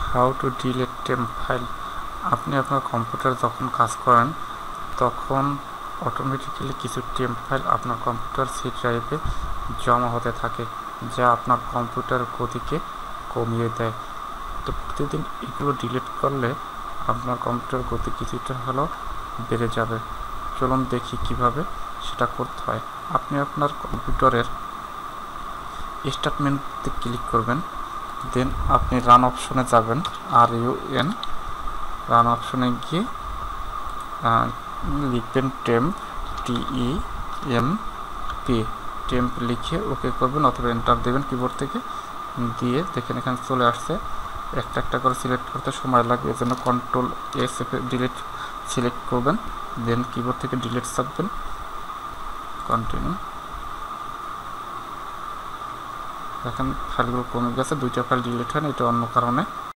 How to delete temp file. আপনি আপনার computer যখন কাজ করেন তখন অটোমেটিক্যালি কিছু টেম্প ফাইল আপনার কম্পিউটার সি ড্রাইভে জমা হতে থাকে, যা আপনার কম্পিউটার গতিকে কমিয়ে দেয়। তো প্রতিদিন এগুলো ডিলিট করলে আপনার কম্পিউটার গতি কিছুটা হলেও বেড়ে যাবে। চলুন দেখি কিভাবে সেটা করতে হয়। আপনি আপনার কম্পিউটারের স্টার্ট মেনুতে ক্লিক করবেন, দেন আপনি রান অপশনে যাবেন, RUN রান অপশনে গিয়ে লিখবেন টেম্প, TEMP টেম্প লিখে ওকে করবেন অথবা এন্টার দেবেন কিবোর্ড থেকে। দিয়ে দেখেন এখানে চলে আসছে। একটা একটা করে সিলেক্ট করতে সময় লাগবে, এর জন্য Ctrl+S ডিলিট সিলেক্ট করবেন, দেন কিবোর্ড থেকে ডিলিট চাপবেন, কন্টিনিউ। দেখেন ফাইলগুলো কমে গেছে, 2টা ফাইল ডিলিট হয়নি, এটা অন্য কারণে।